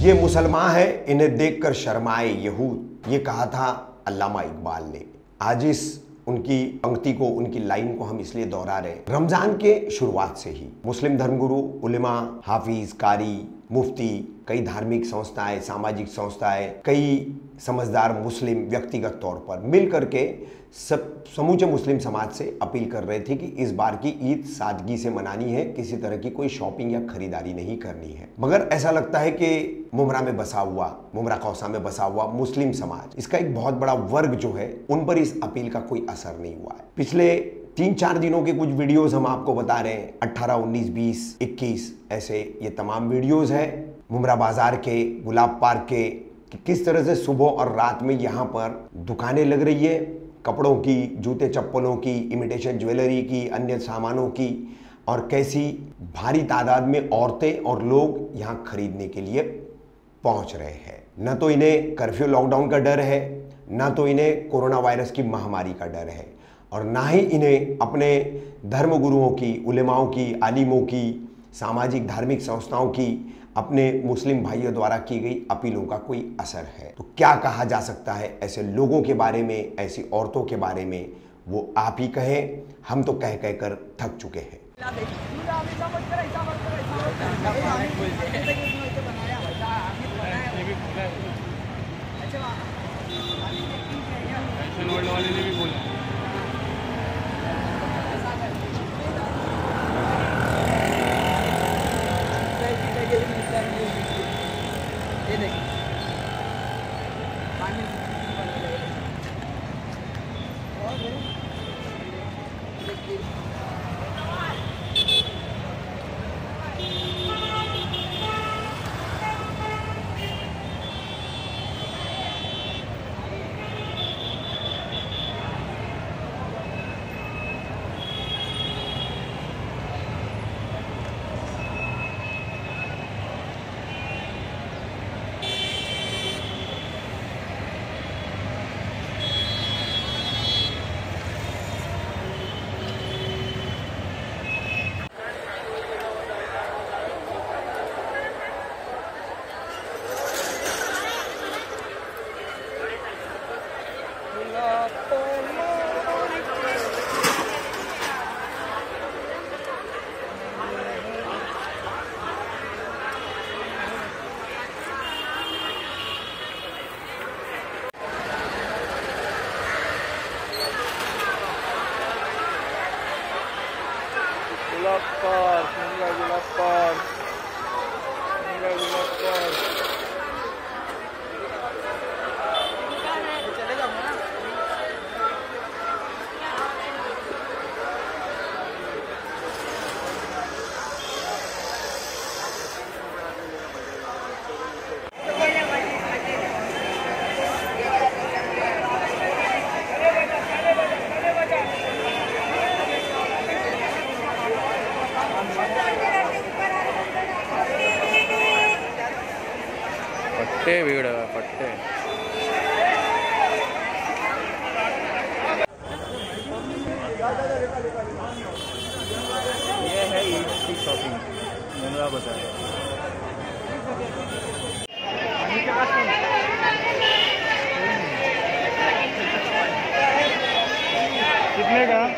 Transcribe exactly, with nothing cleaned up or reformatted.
ये मुसलमान है, इन्हें देखकर शर्माए यहूद, ये कहा था अल्लामा इकबाल ने। आज इस उनकी पंक्ति को, उनकी लाइन को हम इसलिए दोहरा रहे हैं, रमजान के शुरुआत से ही मुस्लिम धर्मगुरु, उलेमा, हाफिज, कारी, मुफ्ती, कई धार्मिक संस्थाएं, सामाजिक संस्थाएं, कई समझदार मुस्लिम व्यक्तिगत तौर पर मिल करके सब समूचे मुस्लिम समाज से अपील कर रहे थे कि इस बार की ईद सादगी से मनानी है, किसी तरह की कोई शॉपिंग या खरीदारी नहीं करनी है। मगर ऐसा लगता है कि मुमरा में बसा हुआ, मुमरा कौसा में बसा हुआ मुस्लिम समाज, इसका एक बहुत बड़ा वर्ग जो है, उन पर इस अपील का कोई असर नहीं हुआ है। पिछले तीन चार दिनों के कुछ वीडियोस हम आपको बता रहे हैं, अट्ठारह, उन्नीस, बीस, इक्कीस, ऐसे ये तमाम वीडियोस हैं मुमरा बाजार के, गुलाब पार्क के, कि किस तरह से सुबह और रात में यहाँ पर दुकानें लग रही है, कपड़ों की, जूते चप्पलों की, इमिटेशन ज्वेलरी की, अन्य सामानों की, और कैसी भारी तादाद में औरतें और लोग यहाँ खरीदने के लिए पहुँच रहे हैं। न तो इन्हें कर्फ्यू लॉकडाउन का डर है, न तो इन्हें कोरोना वायरस की महामारी का डर है, और ना ही इन्हें अपने धर्मगुरुओं की, उलेमाओं की, आलिमों की, सामाजिक धार्मिक संस्थाओं की, अपने मुस्लिम भाइयों द्वारा की गई अपीलों का कोई असर है। तो क्या कहा जा सकता है ऐसे लोगों के बारे में, ऐसी औरतों के बारे में, वो आप ही कहें, हम तो कह कह कर थक चुके हैं। Gulab park, Mumbra Gulab park, Mumbra Gulab park. चले जाऊंगा ना। पट्टे भीड़ है, पट्टे। ये है ईद की शॉपिंग, मुमरा बाजार। कितने का?